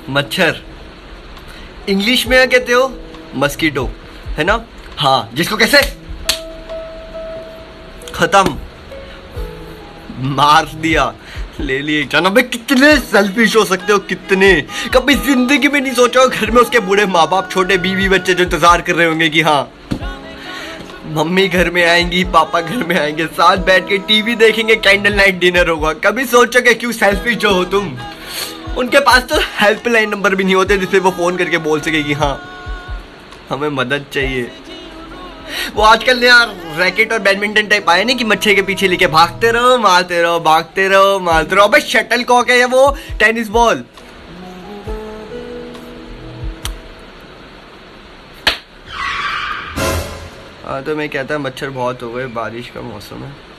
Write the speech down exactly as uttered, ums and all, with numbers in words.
मच्छर इंग्लिश में कहते हो मस्कीटो, है ना? हाँ, जिसको कैसे खत्म मार दिया, ले लिए जाना। भाई कितने सेल्फिश हो सकते हो, कितने। कभी जिंदगी में नहीं सोचा घर में उसके बूढ़े माँ बाप, छोटे बीवी बच्चे जो इंतजार कर रहे होंगे कि हाँ मम्मी घर में आएंगी, पापा घर में आएंगे, साथ बैठ के टीवी देखेंगे, कैंडल नाइट डिनर होगा। कभी सोचोगे क्यों सेल्फिश जो हो तुम? उनके पास तो हेल्पलाइन नंबर भी नहीं होते जिससे वो फोन करके बोल सके कि हाँ हमें मदद चाहिए। वो आजकल नया रैकेट और बैडमिंटन टाइप आए नहीं कि मच्छर के पीछे लेके भागते रहो, मारते रहो, भागते रहो, मारते रहो। अबे शटल कॉक है या वो टेनिस बॉल। हाँ तो मैं कहता मच्छर बहुत हो गए, बारिश का मौसम है।